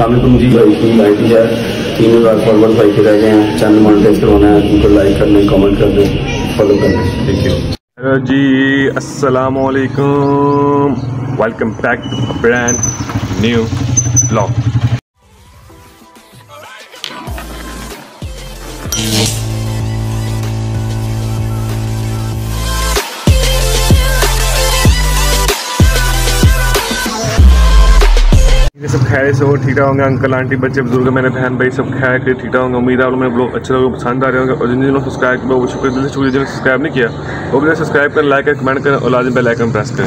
अस्सलामुअलैकुम जी। भाई की लाइट है 3000 फॉलोवर भाई के रह गए हैं। चैनल मोनेटाइज करवाना है, उनको लाइक कर दें, कमेंट कर दें, फॉलो कर दें। Thank you. हेलो जी, अस्सलामुअलैकुम, welcome back to brand new blog. ये सब खैर से हो ठीक ठाक होंगे, अंकल आंटी बच्चे बुजुर्ग मेरे बहन भाई सब खैर के ठीक ठाक होंगे। उम्मीद है आप मेरे ब्लॉग अच्छे लोगों को पसंद आ रहे होंगे। और जिन जिन्होंने सब्सक्राइब किया वो शुक्रिया, दिल से शुक्रिया। जिन्होंने सब्सक्राइब नहीं किया वो भी सब्सक्राइब करें, लाइक करें, कमेंट करें और लाजिम बेल आइकन प्रेस करें।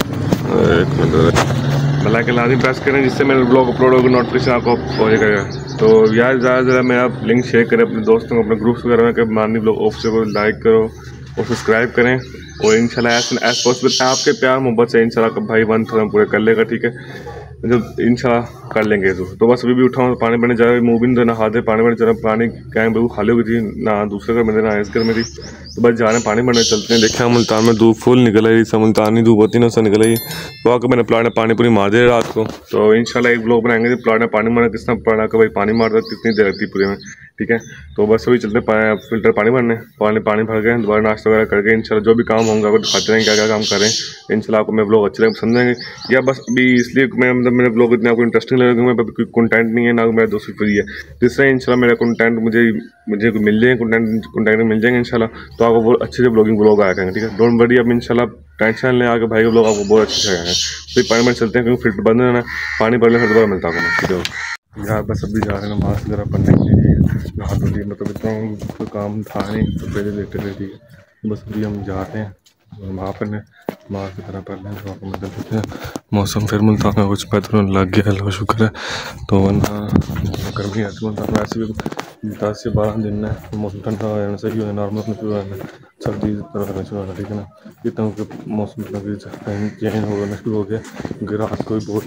एक मिनट, बेल आइकन लाजिम प्रेस करें जिससे मेरे ब्लॉग अपलोड होगा नोटिफिकेशन आपको हो जाएगा। तो यार ज़्यादा मेरा लिंक शेयर करें अपने दोस्तों को, अपने ग्रुप्स वगैरह में, कि मानी ब्लॉग ऑफिस को लाइक करो और सब्सक्राइब करें। और इंशाल्लाह एज पॉसिबल आपके प्यार मोहब्बत से इंशाल्लाह भाई 1000 पूरे कर लेगा, ठीक है, जब इंशाल्लाह कर लेंगे। तो बस अभी भी उठाऊँ पानी पीने जा रहा, मुँह भी नहीं नहा दे, पानी पीने जा रहा। पानी कैं बिल्कुल खाली हो गई थी, ना दूसरे घर में थी ना इस घर में थी। तो बस जा रहे हैं पानी भरने, चलते हैं। देखा मुल्तान में धूप फुल निकल आई, सब मुल्तानी धूप होती है ना, उससे निकल आई। तो आकर मैंने प्लाट में पानी पूरी मार दे रात को। तो इंशाल्लाह एक ब्लॉग बनाएंगे प्लाट में पानी मारना, किस तरह प्लाट का भाई पानी मारता कितनी देर लगती पूरे में, ठीक है। तो बस अभी चलते फिल्टर पानी भरने, पानी भर गए, दोबारा नाश्ता वगैरह करके इंशाल्लाह जो भी काम होगा वो दिखाते रहेंगे, क्या क्या काम करें। इंशाल्लाह आपको मेरे ब्लॉग अच्छे लगे, पसंद आएंगे। या बस अभी इसलिए मैं मतलब मेरे ब्लॉग इतने आपको इंटरेस्टिंग लगेगा, मैं कोई कंटेंट नहीं है ना मेरा दोस्त फ्री है। जिस तरह इंशाल्लाह मेरा कंटेंट मुझे मिल जाएंगे, कंटेंट मिल जाएंगे इंशाल्लाह, तो आपको बहुत अच्छे से ब्लॉग आया करेंगे, ठीक है। डोंट वरी, अब इंशाल्लाह टेंशन लें आगे भाई के ब्लॉग आपको बहुत अच्छे से आएंगे। फिर पानी में चलते हैं क्योंकि फिल्टर बंद है ना, पानी भर लें फिर दोबारा मिलता हूँ, ठीक है। यार बस अभी जा रहे हैं नमाज वगैरह पढ़ने के लिए, नहा धो लिए, मतलब इतना कोई काम था नहीं तो पहले देखते थे, ठीक है। बस अभी हम जा रहे हैं वहाँ पढ़ने, नमाज वगैरह पढ़ लें तो आपको मतलब देखते हैं। मौसम फिर मुल्तान में कुछ बेहतर होने लग गया, अल्लाह का शुक्र है। तो वरना गर्मी आती मुल्तान में ऐसे भी 10 से 12 दिन है, मौसम ठंडा हो जाना सही हो जाए, नॉर्मल शुरू हो जाना, सर्दी तरह शुरू होना, ठीक है ना। इतना मौसम चेंज होना शुरू हो गया क्योंकि रात को भी बहुत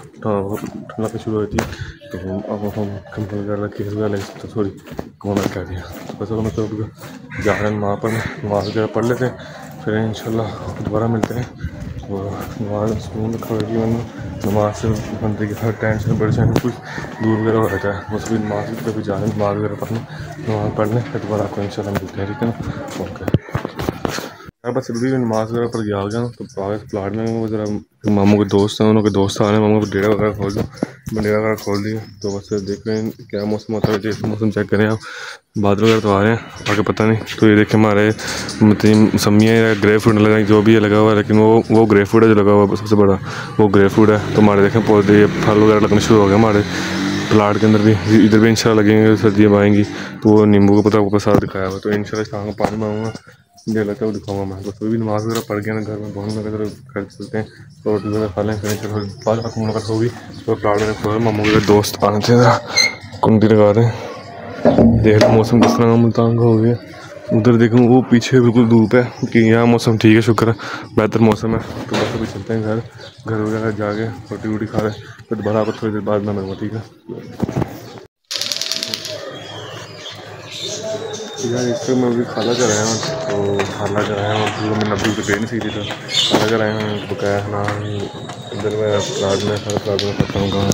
ठंडा शुरू होती है। तो अब हम कंपनी वगैरह केस वगैरह तो थोड़ी कमाना कर दिया। बस मतलब जा रहे हैं वहाँ पर नमाज वगैरह पढ़ लेते हैं, फिर इंशाल्लाह दोबारा मिलते हैं। और नमाज सुकून खड़ी नमाज से बंदे की हर टेंशन परेशानी कुछ दूर वगैरह हो जाता है। बस अभी नमाज पर भी जा रहे हैं, नमाज वगैरह पढ़ने, नमाज पढ़ लें, फिर दोबारा आपको इंशाल्लाह मिलते हैं, ठीक है ना। ओके यार बस अभी नमाज वगैरह पर गया गया तो प्लाट में वो ज़रा मामू के दोस्त हैं, उनके दोस्त आ रहे हैं, मामू को डेरा वगैरह खोल दो, डेरा वगैरह खोल दिए। तो बस देख रहे हैं क्या मौसम होता है, जैसे मौसम चेक करें आप, बादल वगैरह तो आ रहे हैं आगे पता नहीं। तो ये देखें हमारे मतलब मौसमियाँ ग्रे फ्रूट लगा जो भी है लगा हुआ है, लेकिन वो ग्रे फ्रूट है जो लगा हुआ है सबसे बड़ा, वो ग्रे फ्रूट है। तो हमारे देखें पौधे फल वगैरह लगने शुरू हो गए हमारे प्लाट के अंदर भी, इधर भी इंशाल्लाह लगेंगे, सर्दियाँ आएंगी। तो वो नींबू का पता आपको साथ दिखाया हुआ, तो इंशाल्लाह शाम को पानी मांगूंगा, मुझे लगता है वो दिखाऊंगा मैं। बस भी नमाज वगैरह पढ़ गया ना घर में, बहुत लगा घर चलते हैं, तो रोटी वगैरह खा लें, फिर बाद मुलाकात होगी। तो प्लाट में खोल मामू के दोस्त आने थे, ज़रा कुंडी लगा रहे हैं। देख मौसम किस तरह मुल्तान का हो गया, उधर देखूँ वो पीछे बिल्कुल धूप है कि यहाँ मौसम ठीक है, शुक्र है बेहतर मौसम है। तो बस अभी चलते हैं घर वगैरह जाके रोटी वोटी खा रहे, फिर दोबारा आपको थोड़ी देर बाद में मिलूँगा, ठीक है यार। इस मैं अभी खाला कर आया हूँ, तो खाला कर आया हूँ, मैं नब्बी तो दे नहीं सकती, तो खाला कर आया हूँ, बकाया ना इधर मैं प्लाट में हर प्लाट में करता हूँ काम।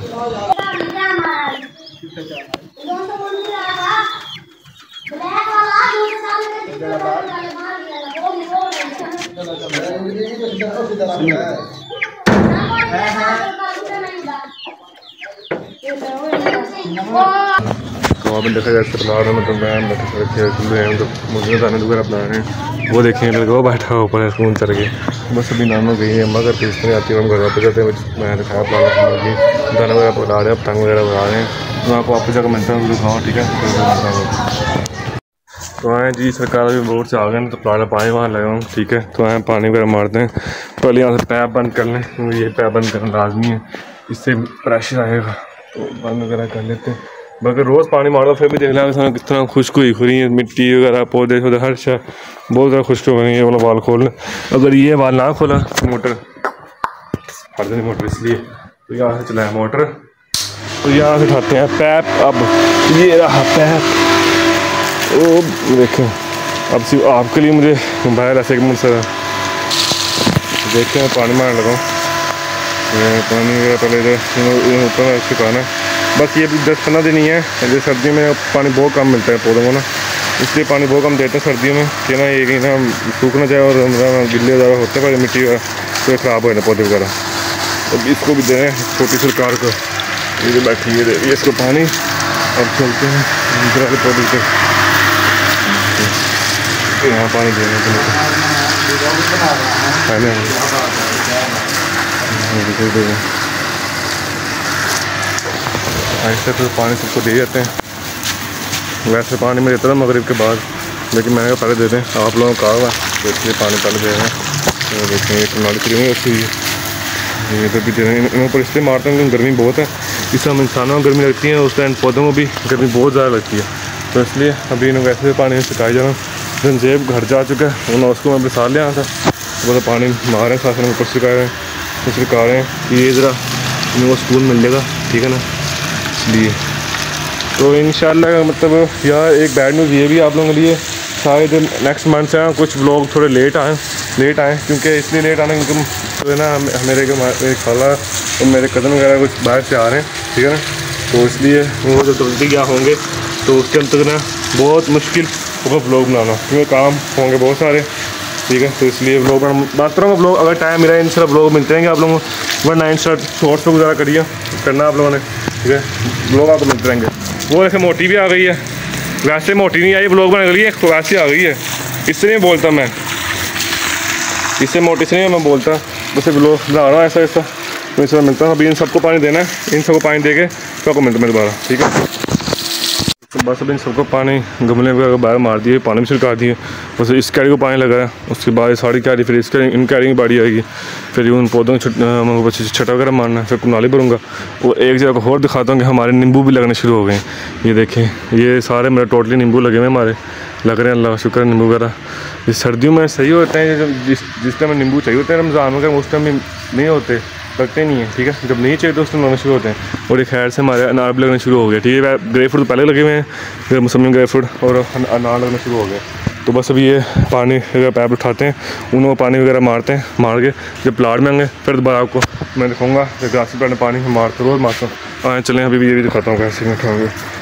तो अब देखा जाए प्लाट में मतलब मैं मतलब मुझे दाने वगैरह बना रहे हैं, वो देखेंगे लड़का वो बैठा हुआ ऊपर है स्कूल चल के। बस अभी नानों गई है अम्मा घर पे, इस तरह आती है, हम घर वापस जाते हैं। मैं दिखाया प्लाट की दाना वगैरह पकड़ा रहे हैं, पतंग वगैरह बना रहे हैं। तो आपको वापस जाकर मिलता हूँ, दिखाओ, ठीक है। तो आए जी सरकार अभी बोर्ड से आ गए ना, तो प्लाट में पानी वहाँ लगा हूँ, ठीक है। तो आए पानी वगैरह मारते हैं, पहले यहाँ से पैप बंद कर लें क्योंकि ये पैप बंद करना लाजमी है, इससे प्रेशर आएगा। तो बंद वगैरह कर लेते हैं। मगर रोज़ पानी मारो फिर भी देख लें किस तरह खुश्क हुई खुरी है, मिट्टी वगैरह पौधे शौधे हर शय बहुत ज़्यादा खुश्क हो गई है। वाला वाल खोल लें, अगर ये वाल ना खोला तो मोटर फट जानी मोटर, इसलिए तो यहाँ से चलाएँ मोटर। तो यहाँ से उठाते हैं पैप, अब ये रहा पैप, ओ देखें। अब सिर्फ आपके लिए मुझे बाहर ऐसे एक मुझसे देखते हैं पानी मारने लगा। पानी वगैरह पहले इधर ऊपर सुखाना है। बस ये भी 10-15 दिन ही है, जैसे सर्दी में पानी बहुत कम मिलता है पौधों को ना, इसलिए पानी बहुत कम देते हैं सर्दियों में कि ना ये कि ना सूख ना जाए और गिले ज़्यादा होते हैं मिट्टी वगैरह तो ख़राब हो जाए पौधे वगैरह। तो इसको भी दे रहे हैं छोटी सरकार को, ये जो बैठी है ये इसको पानी। अब चलते हैं इधर वाले पौधे पे, यहाँ पानी देने के लिए ऐसे तो पानी सबको दे जाते हैं। वैसे पानी में देता था मगरिब के बाद, लेकिन मैंने कहा पहले दे दें, आप लोगों को कहा हुआ तो इसलिए पानी पहले दे रहे हैं। तो देखें ये नाली फ्री में रखी हुई है, ये तो भी दे रहे हैं। इन ऊपर इसलिए मारते हैं क्योंकि गर्मी बहुत है, इससे हम इंसानों को गर्मी लगती है, उस टाइम पौधों को भी गर्मी बहुत ज़्यादा लगती है। तो इसलिए अभी इन्होंने वैसे पानी में सिखाया जा रहा हूँ। जंजेब घर जा चुका है, उन्होंने उसको मैं बिसार लिया था, वो तो पानी मार रहे हैं, साथ में ऊपर सिखा रहे हैं, तो सिखा रहे हैं कि ये ज़रा इनको सुकून मिल जाएगा, ठीक है ना, इसलिए। तो इंशाल्लाह मतलब यार एक बैड न्यूज़ ये भी आप लोगों के लिए, शायद नेक्स्ट मंथ से कुछ व्लॉग थोड़े लेट आए क्योंकि इसलिए लेट आने क्योंकि तो है ना मेरे खाला और मेरे कज़न वगैरह कुछ बाहर से आ रहे हैं, ठीक है ना, तो इसलिए वो जब जल्दी क्या होंगे तो उस टाइम तक ना बहुत मुश्किल होगा व्लॉग बनाना, क्योंकि काम होंगे बहुत सारे, ठीक है। तो इसलिए व्लॉग बात करूँगा, व्लॉग अगर टाइम मिला इंशाल्लाह व्लॉग मिलते रहेंगे आप लोगों को, वरना शॉर्ट्स वगैरह करिए करना आप लोगों ने, ठीक है, व्लॉग आपको मिलते रहेंगे। वो ऐसे मोटी भी आ गई है, वैसे मोटी नहीं आई, व्लॉग बना गई है वैसे आ गई है, इससे नहीं बोलता मैं, इससे मोटी से नहीं मैं बोलता, बस व्लॉग बना रहा हूँ ऐसा ऐसा। तो इससे मिलता हूँ, अभी इन सबको पानी देना है, इन सबको पानी दे के तो आपको मिलता है मेरे दोबारा, ठीक है। तो बस अब इन सबको पानी गमले वगैरह बाहर मार दिए, पानी भी छिड़का दिए, बस इस कैरी को पानी लगाया, उसके बाद सारी कैरी फिर इस इन कैरी की बाड़ी आएगी, फिर उन पौधों को छटा वगैरह मारना है, फिर कुनाली भरूँगा। और एक जगह को और दिखाता हूँ कि हमारे नींबू भी लगने शुरू हो गए हैं, ये देखें, ये सारे मेरे टोटली नींबू लगे हुए हमारे, लग रहे हैं, अल्लाह का शुक्र है नींबू वगैरह। ये सर्दियों में सही होते हैं, जिस टाइम नींबू चाहिए होते हैं रमज़ान में, उस टाइम नहीं होते, लगते नहीं है, ठीक है, जब नहीं चाहिए तो उस टाइम लगने शुरू होते हैं। और ये खैर से हमारे अनार भी लगने शुरू हो गए, ठीक है, ग्रे फ्रूट पहले लगे हुए हैं, फिर मौसमी ग्रे फ्रूट और अनार लगने शुरू हो गए। तो बस अभी ये पानी वगैरह पैप उठाते हैं, उनको पानी वगैरह मारते हैं, मार के जब प्लाट में आएंगे फिर दोबारा आपको मैं दिखाऊँगा, फिर ग्रास पे पानी मारते रोज़ मारता हूँ। आए चलें, अभी भी ये भी दिखाता हूँ कैसे उठाऊँगे।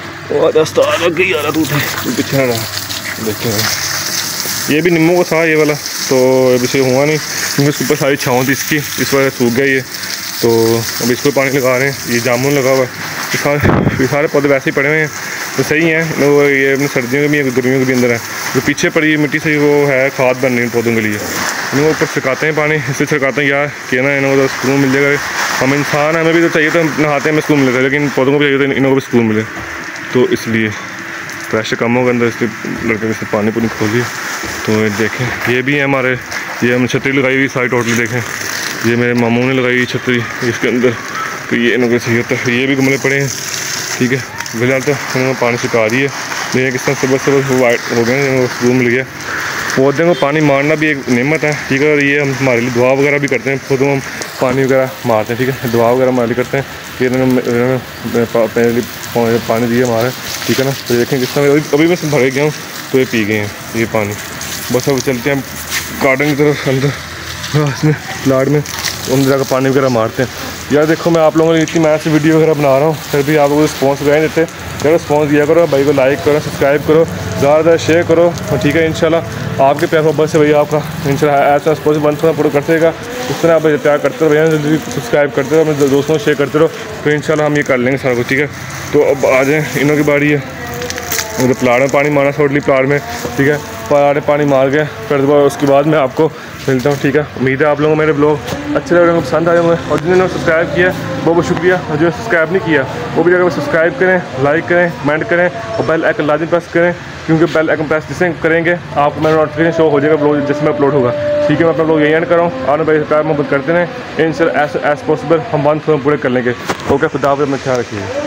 पीछे रहा देखें, ये भी नींबू का था ये वाला, तो अभी हुआ नहीं क्योंकि उसके ऊपर सारी छाँव थी इसकी, इस वजह सूख गई ये, तो अब इसको पानी लगा रहे हैं। ये जामुन लगा हुआ है, ये सारे पौधे वैसे ही पड़े हुए हैं, तो सही हैं, ये अपनी सर्दियों के भी गर्मियों के भी अंदर है। जो पीछे पड़ी मिट्टी से वो है खाद बन रही है पौधों के लिए, इनको ऊपर छिड़काते हैं पानी, इससे छिड़काते हैं यार कि ना इनको तो सुकून मिल जाएगा। हम इंसान हमें भी तो चाहिए तो नहाते हैं हमें सुकून मिलेगा, लेकिन पौधों को भी चाहिए तो इनको भी सुकून मिले, तो इसलिए प्रेशर कम होगा अंदर, इसलिए लड़के से पानी पुनी खोलिए। तो देखें ये भी है हमारे, ये हमने छतरी लगाई हुई सारी टोटली, देखें ये मेरे मामू ने लगाई हुई छतरी इसके अंदर, तो ये इनको सही होता है। ये भी गमले पड़े हैं, ठीक है, फिलहाल तो उन्होंने पानी सुखा दी है, लेकिन किस तरह सुबह वाइट हो गए, सुकून मिल गया। पौधे को पानी मारना भी एक नेमत है, ठीक है, और ये हम हमारे लिए दुआ वगैरह भी करते हैं, पौधों हम पानी वगैरह मारते हैं, ठीक है, दुआ वगैरह हमारे लिए करते हैं कि इन्होंने पानी दिया हमारे, ठीक है ना। तो देखें किस तरह अभी मैं भरे गया हूँ, तो ये पी गए हैं ये पानी। बस अब चलते हैं गार्डन की तरफ अंदर में प्लाट में, अंदर जाकर पानी वगैरह मारते हैं। यार देखो मैं आप लोगों को इतनी मेहनत से वीडियो वगैरह बना रहा हूँ, फिर भी आप लोग रिस्पॉन्स वगैरह देते, यार रिस्पॉन्स दिया करो, भाई को लाइक करो, सब्सक्राइब करो, ज़्यादा शेयर करो, ठीक है। इंशाल्लाह आपके प्यार मोहब्बत से भैया आपका इंशाल्लाह एज एज पॉसिबल 1 पूरा करते रहेगा, इस तरह आप प्यार करते रहो भैया, जल्दी सब्सक्राइब करते रहो, अपने दोस्तों को शेयर करते रहो, फिर इंशाल्लाह हम ये कर लेंगे सारा कुछ, ठीक है। तो अब आ जाएँ, इनों की बारी है, मुझे प्लाट में पानी मारना टोटली प्लाट में, ठीक है, प्लाट में पानी मार के फिर उसके बाद मैं आपको मिलता हूँ, ठीक है। उम्मीद है आप लोगों को मेरे ब्लॉग अच्छे लग रहे होंगे, पसंद आए होंगे, और जिन्होंने सब्सक्राइब किया बहुत बहुत शुक्रिया, और जो सब्सक्राइब नहीं किया वो भी जगह सब्सक्राइब करें, लाइक करें, कमेंट करें, और बेल आइकन लाजमी प्रेस करें, क्योंकि बेल आइकन प्रेस जिससे करेंगे आपको मेरा नोटिफिकेशन शो हो जाएगा ब्लॉग जिसमें अपलोड होगा, ठीक है। मैं अपना ब्लॉग यही एंड कर रहा हूँ, और भाई प्यार मोहब्बत करते हैं, इंशाल्लाह एज पॉसिबल हम 1 पूरे कर लेंगे। ओके, खुदा हाफ़िज़, अपना ख्याल रखिए।